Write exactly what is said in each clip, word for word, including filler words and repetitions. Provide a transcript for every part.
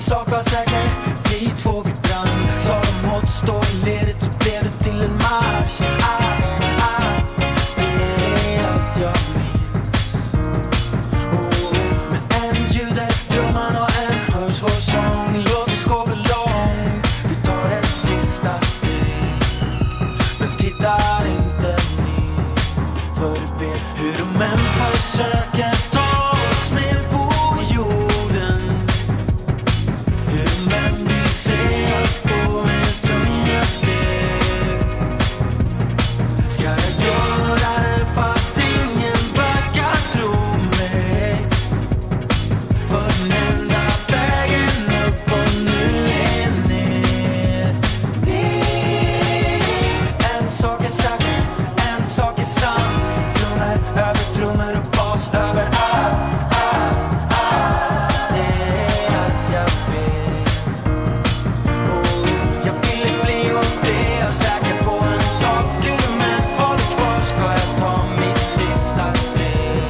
sak var säker, vi två vi brann. Sa de åt stå i ledet så blev det till en marsch. Ah, ah, det är allt jag minns. Oh, men en ljuder, drömmarna och en hörs vår sång. Låt oss gå för långt, vi tar ett sista steg. Men tittar inte ner, för du vet hur de än försöker ta oss ner på jorden. Hur de än vill se oss på med tunga steg. Ska jag göra det fast ingen verkar tro mig? För den enda vägen upp och nu är ner. Ner. En sak är säker, en sak är sann. Trummor över trummor och bas över allt, allt, allt. Det är allt jag vet. Oh, jag ville bli och blev säker på en sak. Gud, men håll kvar, ska jag ta mitt sista steg.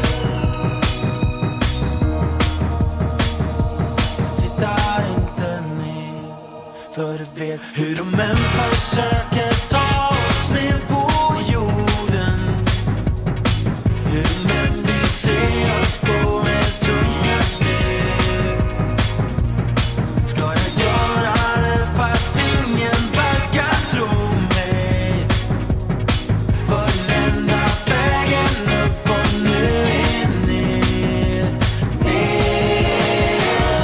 Jag tittar inte ner, för du vet hur de än försöker ta oss ner på jorden. Hur de än vill se oss på med tunga steg. Ska jag göra det fast ingen verkar tro mig? För den enda vägen upp och nu är ner, ner.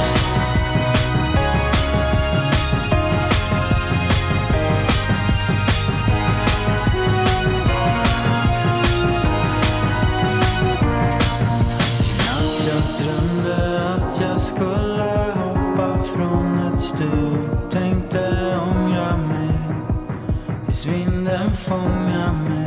Natt jag drömde att jag skulle hoppa från ett stup. Tänkte ångra mig tills vinden fångar mig.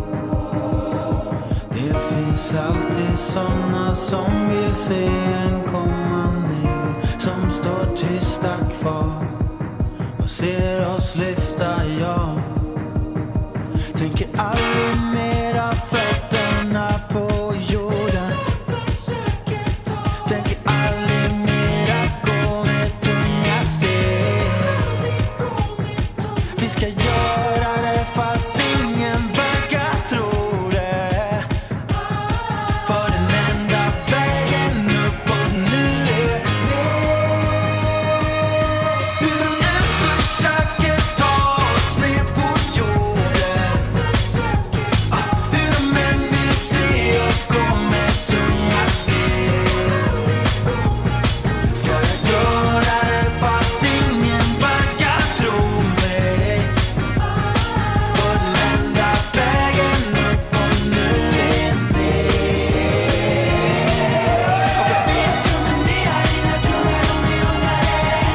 Det finns alltid såna som vill se en komma ner, som står tysta kvar och ser oss lyfta, ja. Tänker aldrig mera fötterna på jorden. Tänker aldrig mera gå med tunga steg. Vi ska göra det fast ingen verkar tro det. För den enda vägen upp och nu är ner. Hur de än försöker ta oss ner på jorden. Ah, hur de än vill se oss gå med tunga steg. Ska jag göra det fast ingen verkar tro mig? För den enda vägen upp och nu är ner. Och jag vet trummor, ni har inga trummor om ni undrar det.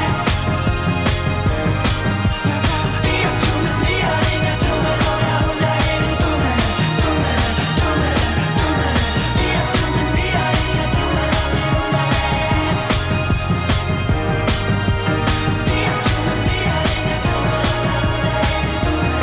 Jag sa, vet trummor, ni har inga trummor och jag undrar är du dumme? Dumme, dumme, dumme. Vet trummor, ni har inga trummor om ni undrar det. Vet trummor, ni har inga trummor och jag undrar är du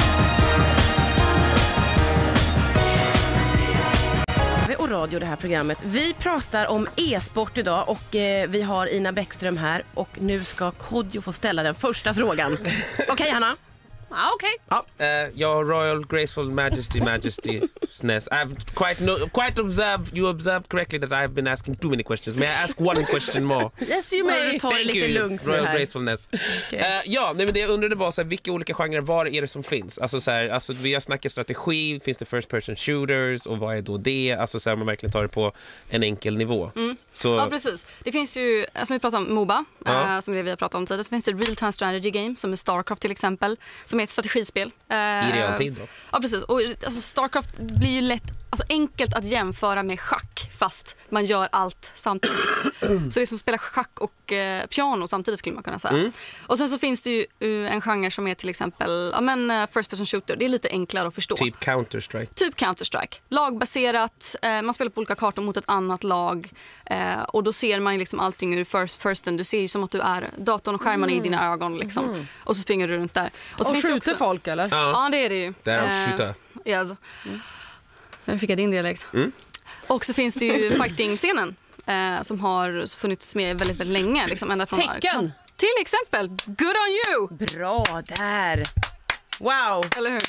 Vi och radio det här programmet. Vi pratar om e-sport idag och eh, vi har Ina Bäckström här och nu ska Kodjo få ställa den första frågan. Okej, Hanna? Ja, okej. Ja, uh, your royal graceful majesty majestyness. I've quite no, quite observed you observed correctly that I have been asking too many questions. May I ask one question more? Yes, you may. Ta det Thank lite you, lugnt nu royal här. gracefulness. Okej. Eh, ja, nej, men det jag undrade var så här, vilka olika genrer, vad är det som finns? Alltså så här, alltså vi har snackat strategi, finns det first person shooters och vad är då det? Alltså så här, man verkligen tar det på en enkel nivå. Mm. Så Ja, precis. Det finns ju, som vi pratade om, MOBA, Ja. eh, som det vi har pratat om tidigare. Så finns det Real Time Strategy Game, som är Starcraft till exempel, som är ett strategispel. Eh, i realtid då. Ja, precis. Och alltså, Starcraft blir ju lätt, alltså, enkelt att jämföra med schack, fast man gör allt samtidigt. Så det är som att spela schack och eh, piano samtidigt, skulle man kunna säga. Mm. Och sen så finns det ju uh, en genre som är till exempel ja, men, uh, first person shooter. Det är lite enklare att förstå. Typ Counter-Strike. Typ Counter-Strike. Lagbaserat, eh, man spelar på olika kartor mot ett annat lag. Eh, och då ser man ju liksom allting ur first person. Du ser ju som att du är datorn och skärmarna mm. i dina ögon. Liksom. Mm. Och så springer du runt där. Och, så och skjuter också... folk, eller? Ja, ja, det är det ju. det är eh, att skjuta. Yes. Mm. Nu fick jag din dialekt. Mm. Och så finns det ju fighting-scenen. Eh, som har funnits med väldigt, väldigt länge. Liksom, ända från Tecken! Till exempel, good on you! Bra där. Wow. Eller hur?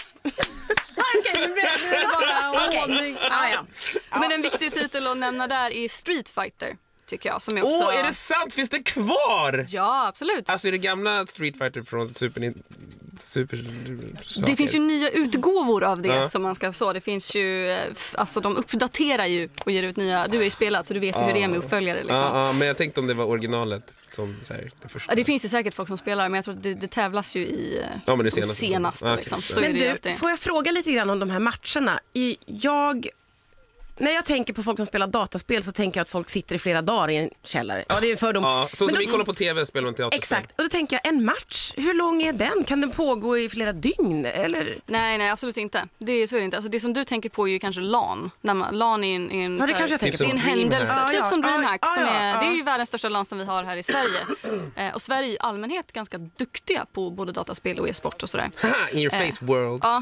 Okej, nu blir det bara ordning. Ah, ja. Men en viktig titel att nämna där är Street Fighter, tycker jag. Som är också... Åh, är det sant? Finns det kvar? Ja, absolut. Alltså är det gamla Street Fighter från Super Nintendo? Super... Det finns ju nya utgåvor av det Ja. som man ska så. Det finns ju, eh, f- alltså de uppdaterar ju och ger ut nya. Du har ju spelat så du vet ju hur det är med uppföljare liksom. Ja, ja, men jag tänkte om det var originalet som så här, det första. Ja, det finns ju säkert folk som spelar, men jag tror att det, det tävlas ju i eh, Ja, men det de senaste. senaste Ja, okej. liksom. Så Men är det ju du, alltid. får jag fråga lite grann om de här matcherna? I, jag... När jag tänker på folk som spelar dataspel så tänker jag att folk sitter i flera dagar i en källare. Ja, det är en fördom. Ja, så Men som då- vi kollar på tv spelar man teaterspel. Exakt. Och då tänker jag, en match, hur lång är den? Kan den pågå i flera dygn? Eller? Nej, nej, absolut inte. Det, så är det inte. Alltså, det som du tänker på är ju kanske LAN. När man, LAN är en, en, Ja, det så här- kanske jag tänker Typ det är en som Dreamhack. händelse, Ja, typ ja, som ja, DreamHack. ja, som ja, är, ja. Det är ju världens största LAN som vi har här i Sverige. eh, och Sverige i allmänhet ganska duktiga på både dataspel och e-sport och sådär. Haha, in your face world. Ja.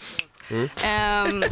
Ehm,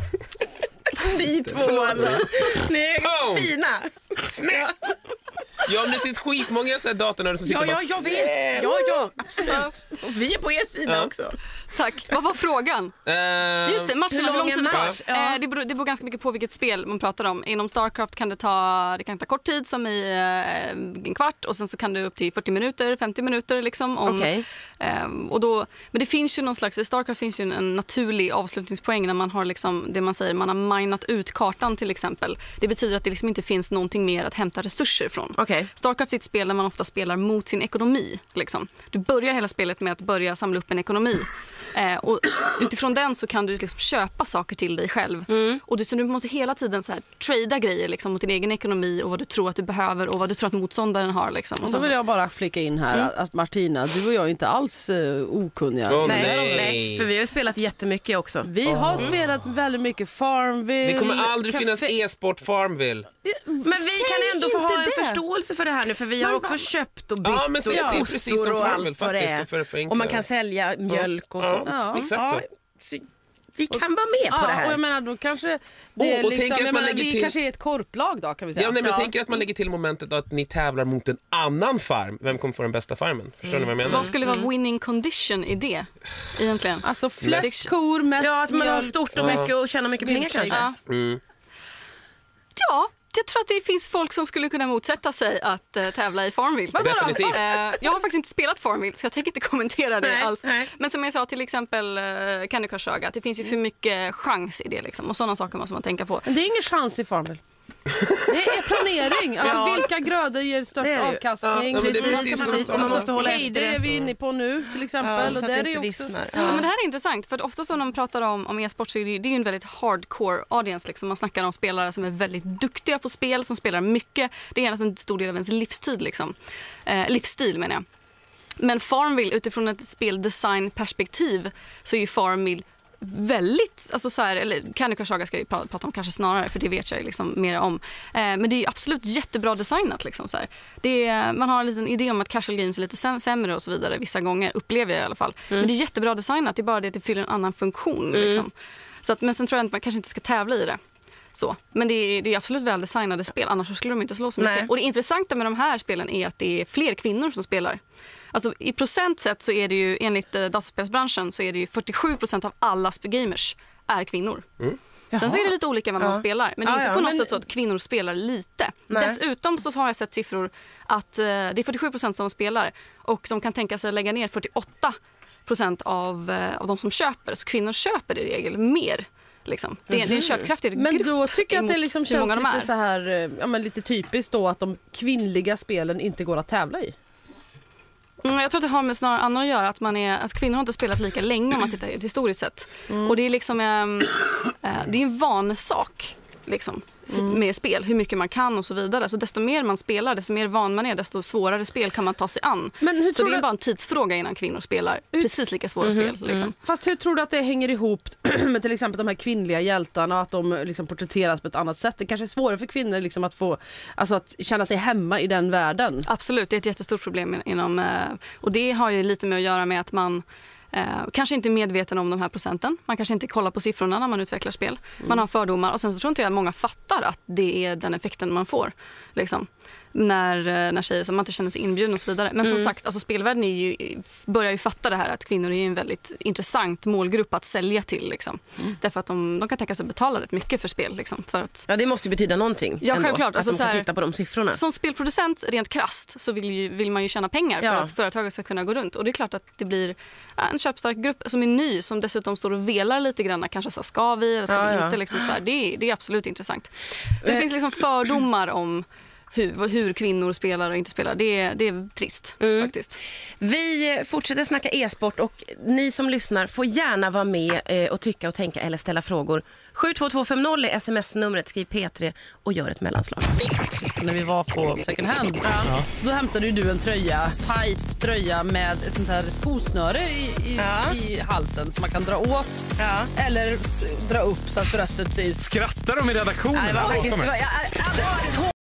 Ni två alltså. Ni är Oh. fina. Snäpp! Ja, men det finns skitmånga så här datornördar som sitter Ja, och ja, jag vet. Ja, ja, absolut. Och vi är på er sida Ja. också. tack. Vad var frågan? bara... Just det, matcherna, hur hur lång lång är tid det tar. match? Ja. Eh, det, beror, det beror ganska mycket på vilket spel man pratar om. Inom Starcraft kan det ta, det kan ta kort tid, som i eh, en kvart. Och sen så kan det upp till fyrtio minuter, femtio minuter liksom. Om, Okej. ehm, och då, men det finns ju någon slags, i Starcraft finns ju en, en naturlig avslutningspoäng när man har liksom, det man säger, man har minat ut kartan till exempel. Det betyder att det liksom inte finns någonting mer att hämta resurser från. Okej. Starcraft är ett spel där man ofta spelar mot sin ekonomi. Liksom. Du börjar hela spelet med att börja samla upp en ekonomi. Eh, och utifrån den så kan du liksom köpa saker till dig själv. Och du, så du måste hela tiden så här, trada grejer liksom, mot din egen ekonomi och vad du tror att du behöver och vad du tror att motståndaren har. Liksom. Och Och så. då vill jag bara flika in här att, att Martina, du och jag är inte alls uh, okunniga. Åh, Nej, nej. nej, för vi har ju spelat jättemycket också. Vi har spelat väldigt mycket Farmville. Det kommer aldrig Café- finnas e-sport Farmville. Men vi kan ändå få inte ha en det. förståelse för det här nu, för vi har Men också bara- köpt och bytt Ja, men så och är det kossor precis som och Farmville allt vad det faktiskt, är. för att förenkla Och man det. kan sälja mjölk och Ja. sånt. Ja. Exakt Ja, så. så vi kan vara med på det Ja, och här. jag menar då kanske det Oh, är och liksom, tänk att jag man menar, lägger vi till- kanske är ett korplag då kan vi säga. Ja, nej, men Ja. jag tänker att man lägger till momentet att ni tävlar mot en annan farm. Vem kommer få den bästa farmen? Förstår ni vad jag menar? Vad skulle vara winning condition i det egentligen? Alltså flest kor, mest Ja, att man har mjölk. stort och mycket och tjänar mycket pengar Vilka- kanske. Ja. Mm. Ja, jag tror att det finns folk som skulle kunna motsätta sig att uh, tävla i Farmville. Vadå då? Definitivt. Eh, jag har faktiskt inte spelat Farmville så jag tänker inte kommentera det Nej, alls. nej. Men som jag sa till exempel uh, Candy Crush Saga, att det finns ju för mycket chans i det liksom. Och sådana saker måste man tänka på. Men det är ingen chans i Farmville. Det är planering. Alltså Ja. vilka grödor ger störst Det är det ju. avkastning? Ja, men det är Precis, precis precis. samma Och sak. man måste hålla efter Hejder är det. vi inne på nu till exempel. Ja, och så att där det är inte ju också... vissnar. Ja. Men det här är intressant för att ofta som de pratar om, om e-sport så är det, ju- det är ju en väldigt hardcore audience. Liksom. Man snackar om spelare som är väldigt duktiga på spel, som spelar mycket. Det är nästan en stor del av ens livstid. Liksom. Eh, livsstil menar jag. Men Farmville, utifrån ett speldesignperspektiv så är ju Farmville väldigt, alltså så här, eller Candy Crush Saga ska vi prata, prata om kanske snarare för det vet jag liksom mer om. Eh, men det är ju absolut jättebra designat liksom så här. Det är, man har en liten idé om att casual games är lite säm- sämre och så vidare vissa gånger, upplever jag i alla fall. Men det är jättebra designat, det är bara det att det fyller en annan funktion liksom. Så att, men sen tror jag att man kanske inte ska tävla i det. Så. Men det är, det är absolut väldesignade spel, annars så skulle de inte slå så mycket. Nej. Och det intressanta med de här spelen är att det är fler kvinnor som spelar. Alltså, i procent sett så är det ju, enligt eh, dataspelsbranschen så är det ju fyrtiosju procent av alla sp- gamers är kvinnor. Sen så är det lite olika vad man Ja. spelar. Men det är Ja, inte ja. på något Men- sätt så att kvinnor spelar lite. Nej. Dessutom så har jag sett siffror att eh, det är fyrtiosju procent som spelar. Och de kan tänka sig att lägga ner fyrtioåtta procent av, eh, av de som köper. Så kvinnor köper i regel mer. Liksom. Det, är, det är en köpkraftig Men grupp då tycker jag att det emot liksom hur känns många de lite är. så här, eh, ja, men lite typiskt då att de kvinnliga spelen inte går att tävla i. Mm, jag tror att det har med snarare annat att göra att, man är, att kvinnor har inte spelat lika länge om man tittar historiskt sett. Och det är liksom ehm, eh, det är en vanesak liksom, med spel, hur mycket man kan och så vidare. Så desto mer man spelar, desto mer van man är, desto svårare spel kan man ta sig an. Men hur Så tror det är du- bara en tidsfråga innan kvinnor spelar precis lika svåra spel. Liksom. Fast hur tror du att det hänger ihop med till exempel de här kvinnliga hjältarna och att de liksom porträtteras på ett annat sätt? Det kanske är svårare för kvinnor liksom att få, alltså att känna sig hemma i den världen. Absolut, det är ett jättestort problem inom, eh, och det har ju lite med att göra med att man Eh, kanske inte är medveten om de här procenten. Man kanske inte kollar på siffrorna när man utvecklar spel. Man har fördomar och sen så tror inte jag att många fattar att det är den effekten man får. Liksom. när, när tjejer som man inte känner sig inbjuden och så vidare. Men mm. som sagt, alltså spelvärlden är ju, börjar ju fatta det här att kvinnor är en väldigt intressant målgrupp att sälja till. Liksom. Mm. Därför att de, de kan tänka sig betala rätt mycket för spel. Liksom, för att, ja, det måste ju betyda någonting. Ja, ändå, självklart. Att alltså, de kan så här, titta på de siffrorna. Som spelproducent, rent krasst, så vill, ju, vill man ju tjäna pengar ja. för att företaget ska kunna gå runt. Och det är klart att det blir en köpstark grupp som är ny, som dessutom står och velar lite grann. Kanske så här, ska vi eller ska ja, vi inte? Ja. Liksom, så här, det, är, det är absolut intressant. Så det äh. finns liksom fördomar om Hur, hur kvinnor spelar och inte spelar. Det är, det är trist mm. faktiskt. Vi fortsätter snacka e-sport och ni som lyssnar får gärna vara med eh, och tycka och tänka eller ställa frågor. sju två två fem noll är sms-numret, skriv P tre och gör ett mellanslag. När vi var på second hand, ja. Då hämtade ju du en tröja, tight tröja med ett sånt här skosnöre i, i, ja. i halsen som man kan dra åt ja. eller dra upp så att bröstet syns. Skrattar de i redaktionen? Nej, det var faktiskt, jag, jag, jag,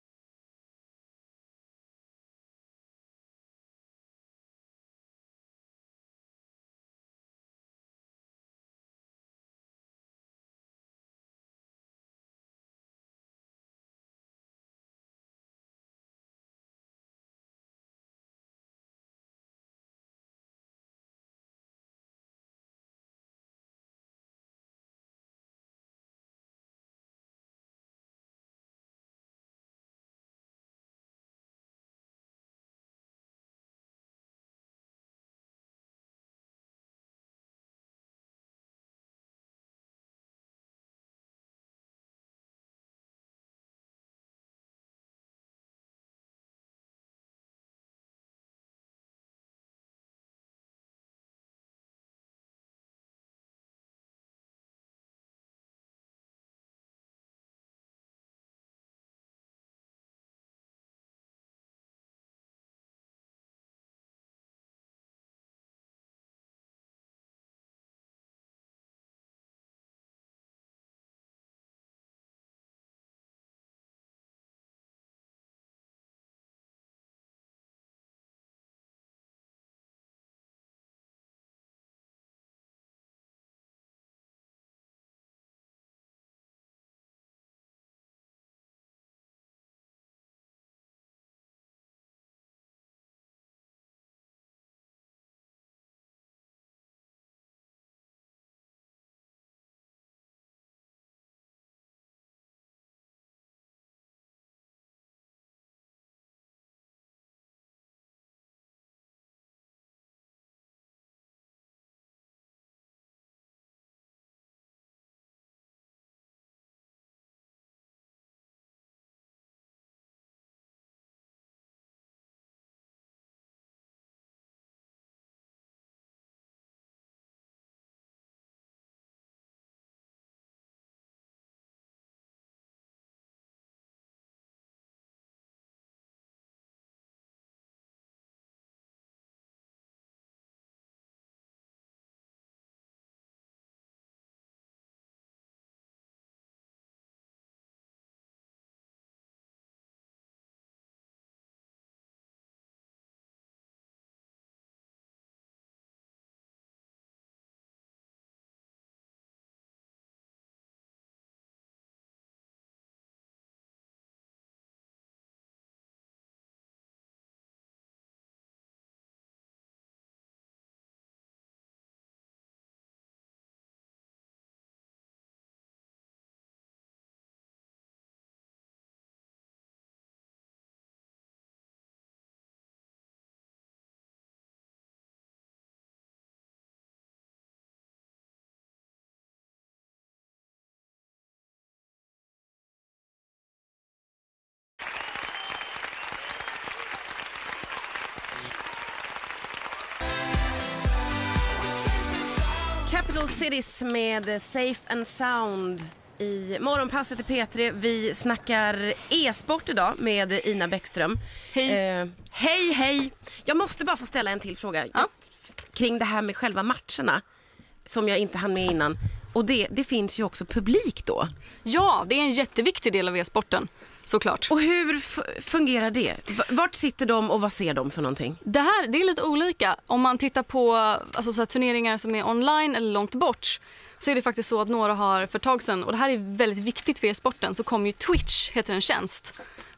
Capital Cities med Safe and Sound i morgonpasset i P tre. Vi snackar e-sport idag med Ina Bäckström. Hej. Eh, hej, hej. Jag måste bara få ställa en till fråga ja. kring det här med själva matcherna som jag inte hann med innan. Och det, det finns ju också publik då. Ja, det är en jätteviktig del av e-sporten. Såklart. Och hur f- fungerar det? Vart sitter de och vad ser de för någonting? Det här det är lite olika. Om man tittar på alltså, så här, turneringar som är online eller långt bort så är det faktiskt så att några har för ett tag sedan, och det här är väldigt viktigt för e-sporten, så kom ju Twitch, heter en tjänst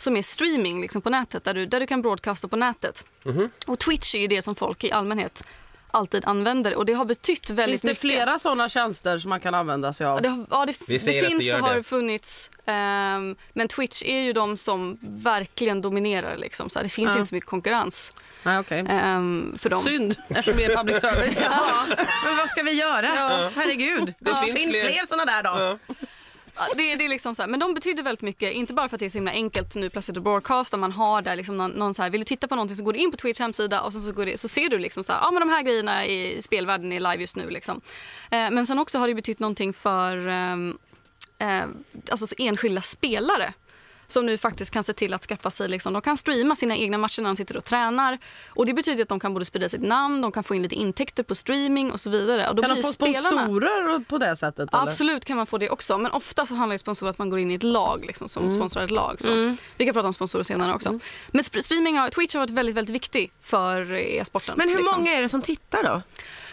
som är streaming liksom, på nätet, där du, där du kan broadcasta på nätet. Mm-hmm. Och Twitch är ju det som folk i allmänhet alltid använder, och det har betytt väldigt Finns det mycket. flera sådana tjänster som man kan använda sig av? Ja, det, har- ja, det, Vi det säger att finns det gör och har det. funnits. ehm, men Twitch är ju de som verkligen dominerar. Liksom, så här, det finns Ja. inte så mycket konkurrens Nej, okej. ehm, för dem. Synd, eftersom vi är public service. Ja, men vad ska vi göra? Ja. Herregud. Det finns finns fler. fler såna där då. Ja. Ja, det, det är liksom så här, men de betyder väldigt mycket, inte bara för att det är så himla enkelt nu plötsligt att broadcasta, man har där liksom någon, någon så här, vill du titta på någonting så går du in på Twitch hemsida och sen så, går det, så ser du liksom så här, ja men de här grejerna i spelvärlden är live just nu liksom. Eh, men sen också har det betytt någonting för ehm, eh, alltså så enskilda spelare som nu faktiskt kan se till att skaffa sig, liksom, de kan streama sina egna matcher när de sitter och tränar, och det betyder att de kan både sprida sitt namn, de kan få in lite intäkter på streaming och så vidare. Och då Kan de blir få spelarna, sponsorer på det sättet? Eller? absolut kan man få det också, men ofta så handlar det om sponsorer att man går in i ett lag liksom, som Mm. sponsrar ett lag. Så. Vi kan prata om sponsorer senare också. Men sp- streaming har, Twitch har varit väldigt, väldigt viktig för e-sporten. Men hur liksom. många är det som tittar då?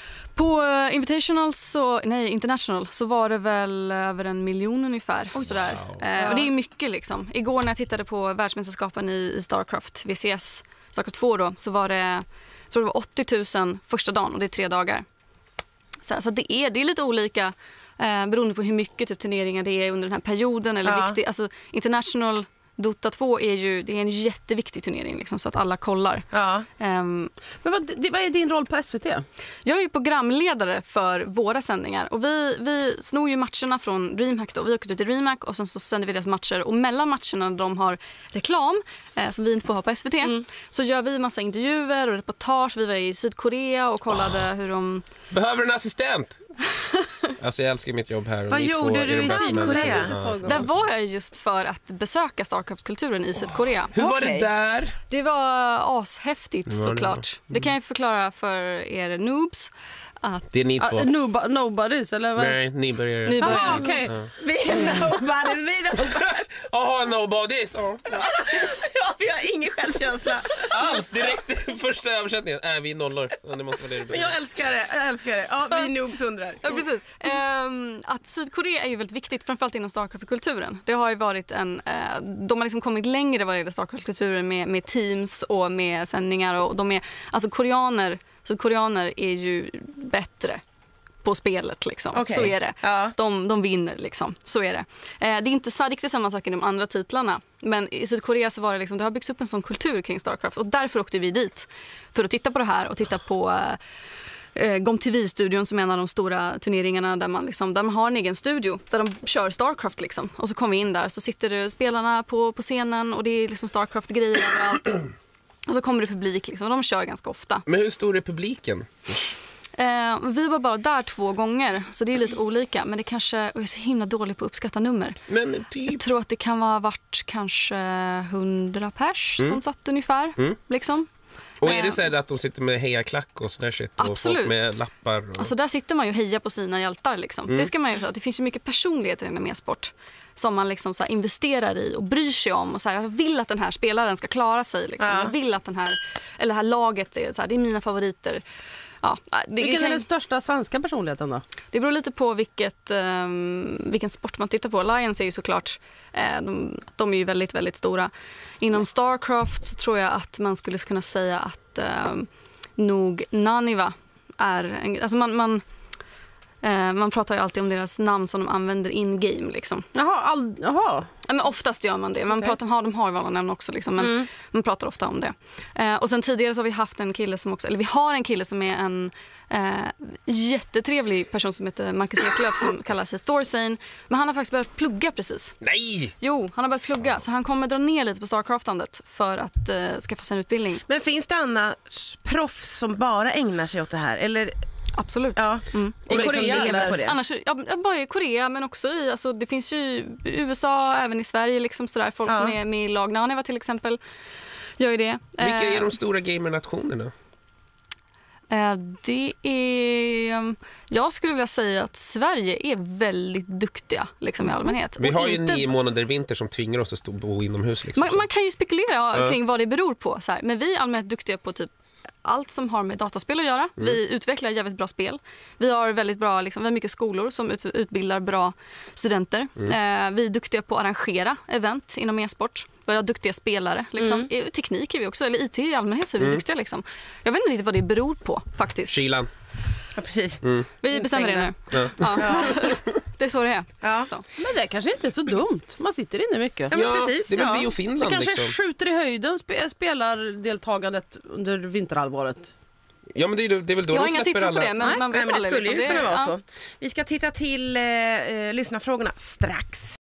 På uh, Invitational, så, nej International, så var det väl över en miljon ungefär. Sådär. Eh, och det är mycket liksom. Igår när jag tittade på världsmästerskapen i, i Starcraft, V C S, Starcraft två då, så var det, jag tror det var åttio tusen första dagen, och det är tre dagar. Så, så det, är, det är lite olika eh, beroende på hur mycket typ, turneringar det är under den här perioden. Eller Ja. viktig, alltså, International Dota två är ju det är en jätteviktig turnering liksom, så att alla kollar. Ja. Ehm, Men vad, det, vad är din roll på S V T? jag är ju programledare för våra sändningar, och vi, vi snor ju matcherna från DreamHack då. Vi åker ut till DreamHack och sen så sänder vi deras matcher, och mellan matcherna de har reklam eh, som vi inte får ha på S V T. Mm. Så gör vi massa intervjuer och reportage. Vi var i Sydkorea och kollade hur de... Behöver en assistent? Alltså jag älskar mitt jobb här. och Vad ni två gjorde är du de i bästa Sydkorea? människorna. Ja. Där var jag just för att besöka Starcraft-kulturen i Sydkorea. Hur var Okej. det där? Det var ashäftigt Det var det. såklart. Det kan jag förklara för er noobs. Att Det är ni två. Uh, nobo- nobodies, eller vad? Nej, ni börjar. Ni börjar. Jaha, okej. Vi är nobodies, vi är nobodies. Jaha, nobodies. Ja. Ja, vi har ingen självkänsla. Alls, direkt första översättningen. Är vi nollor? Ja, det måste vara det det Men betyder. jag älskar det, jag älskar det. Ja, vi noobs undrar. Ja, precis. Ehm, att Sydkorea är ju väldigt viktigt, framförallt inom Starcraft-kulturen. Det har ju varit en... Eh, de har liksom kommit längre vad det gäller Starcraft-kulturen med, med teams och med sändningar. Och de är, alltså koreaner, Sydkoreaner är ju bättre på spelet liksom. Okej. Så är det. Ja. De, de vinner liksom. Så är det. Eh, det är inte så, riktigt samma sak i de andra titlarna. Men i Sydkorea så var det liksom, det har byggts upp en sån kultur kring Starcraft. Och därför åkte vi dit. För att titta på det här och titta på... Eh, Eh, G O M T V-studion som är en av de stora turneringarna där man, liksom, där man har en egen studio där de kör Starcraft liksom. Och så kommer vi in där, så sitter det spelarna på, på scenen och det är liksom Starcraft-grejer överallt. Och så kommer det publik liksom, och de kör ganska ofta. Men hur stor är publiken? Eh, vi var bara där två gånger, så det är lite olika. Men det kanske, och jag är så himla dålig på att uppskatta nummer. Men Jag typ... tror att det kan ha varit kanske hundra pers som satt ungefär. Mm. Liksom. Och är det så här att de sitter med hejaklack och sådär shit? Och Absolut. folk med lappar? Och... Alltså där sitter man ju och hejar på sina hjältar liksom. Det ska man ju säga. Det finns ju mycket personligheter inom e-sport som man liksom så här investerar i och bryr sig om och så här, jag vill att den här spelaren ska klara sig liksom. Ja. Jag vill att den här eller det här laget är så här, det är mina favoriter. Ja, det, Vilken kan, är den största svenska personligheten då? det beror lite på vilket, um, vilken sport man tittar på. Lions är ju såklart eh, de, de är ju väldigt, väldigt stora. Inom Starcraft så tror jag att man skulle kunna säga att um, nog Naniva är en, alltså man, man Eh, man pratar ju alltid om deras namn som de använder in-game. Liksom. Jaha, all, jaha. Ja, men oftast gör man det. Man Okej. pratar om, ha, de har ju valda namn också, liksom, men Mm. man pratar ofta om det. Eh, och sen tidigare så har vi haft en kille som också, eller vi har en kille som är en eh, jättetrevlig person som heter Marcus Eklöf som kallar sig Thorsane. Men han har faktiskt börjat plugga precis. Nej! Jo, han har börjat plugga så han kommer dra ner lite på Starcraftandet för att eh, skaffa sig en utbildning. Men finns det annars proffs som bara ägnar sig åt det här? Eller, Absolut. ja, Mm. och liksom Korea, lever eller? på det? Annars, ja, bara i Korea men också i, alltså, det finns ju i U S A, även i Sverige liksom sådär, folk Ja. som är med i lag Naniva till exempel gör ju det. Vilka är Eh, de stora gamernationerna? eh, det är, um, jag skulle vilja säga att Sverige är väldigt duktiga liksom i allmänhet. Vi Och har ju inte- nio månader vinter som tvingar oss att stå bo inomhus. Liksom, man, man kan ju spekulera Ja. kring vad det beror på. Så här. Men vi är allmänt duktiga på typ allt som har med dataspel att göra. Mm. Vi utvecklar jävligt bra spel. Vi har väldigt bra, liksom, vi har mycket skolor som ut, utbildar bra studenter. Mm. Eh, vi är duktiga på att arrangera event inom e-sport. Vi har duktiga spelare. Liksom. Mm. I teknik är vi också, eller I T i allmänhet så är vi Mm. duktiga. Liksom. Jag vet inte riktigt vad det beror på faktiskt. Kylan. Ja, precis. Mm. Vi bestämmer det nu. Ja. Ja. Det är så det är. Ja. Så. Men det kanske inte är så dumt. Man sitter inne mycket. Ja, men Ja, precis. det är väl ja. vi och Det Finland kanske liksom. skjuter i höjden spe- spelardeltagandet under vinterhalvåret. Ja, men det är, det är väl då Jag har de inga släpper siffror på alla... det, men Nej. man vet Nej, men det aldrig. skulle Liksom. ju kunna Det- vara ja. så. Vi ska titta till eh, eh, lyssnarfrågorna strax.